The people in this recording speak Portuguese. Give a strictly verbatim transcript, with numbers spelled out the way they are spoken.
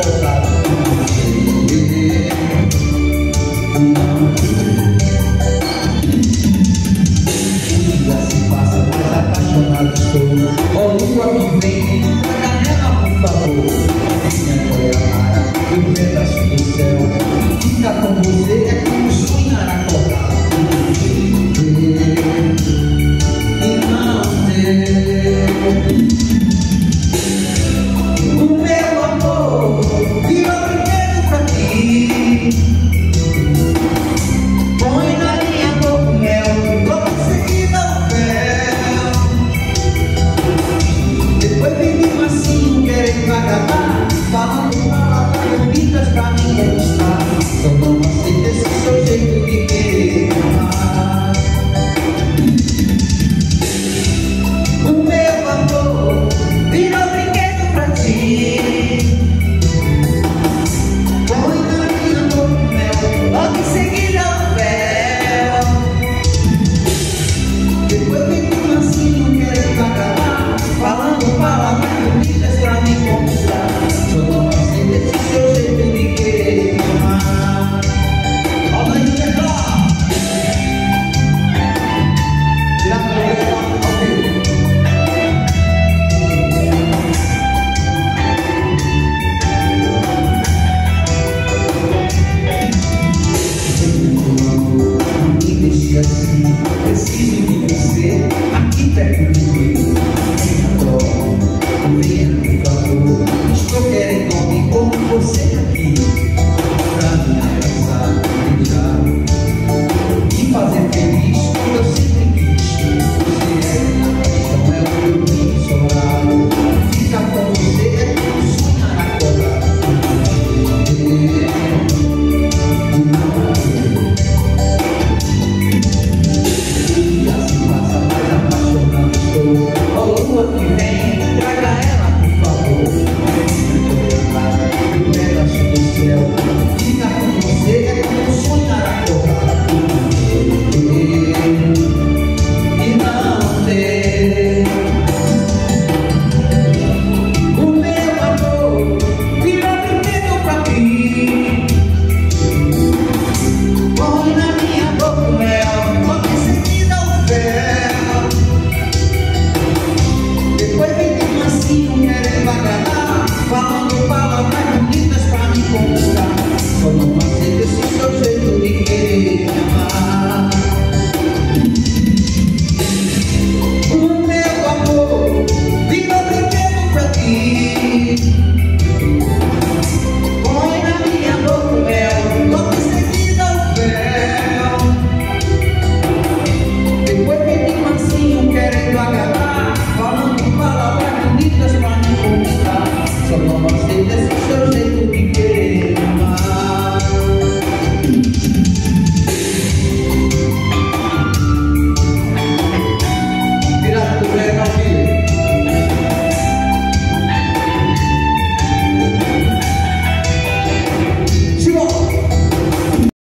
acordado com você. Não. O dia se passa, mais apaixonado estou. Ó lua que vem, janela por favor. Minha Goiabara, um pedaço do céu. Ficar com você é como sonhar acordado com você. E não ter. O meu amor virou brinquedo pra ti. Põe na minha boca o mel, logo em seguida o fel. Depois vem de mansinho querendo agradar, falando palavras bonitas pra mim conquistar. Só não aceito esse seu jeito de querer amar. O meu amor virou brinquedo pra ti. Põe na minha boca o mel, logo em seguida o fel. Depois vem de mansinho querendo agradar, falando palavras bonitas pra me conquistar. Só não aceito esse seu jeito de querer amar. Olha aí, pessoal! Tira a cabeça, ok? Me deixe assim, preciso de você aqui perto de mim. Venha, por favor, estou querendo alguém como você aqui, pra me abraçar, beijar, me fazer feliz, como eu sempre quis. Você é minha paixão, é o meu bem ensolarado. Ficar com você é como sonhar acordado com você. E assim passa, mais apaixonado estou. Ó lua que vem, traga ela por favor. Um pedaço do céu. Ficar com você é como sonhar acordado com você. E não ter. O meu amor virou brinquedo pra mim. Põe na minha boca o mel, logo em seguida o fel. Depois vem de mansinho querendo agradar, falando palavras bonitas pra me conquistar. Só não aceito esse seu jeito de querer amar. O meu amor virou brinquedo pra ti. Põe na minha boca o mel, logo em seguida o fel. Depois vem de mansinho querendo agradar, falando palavras bonitas pra me conquistar. Só não aceito esse seu jeito de querer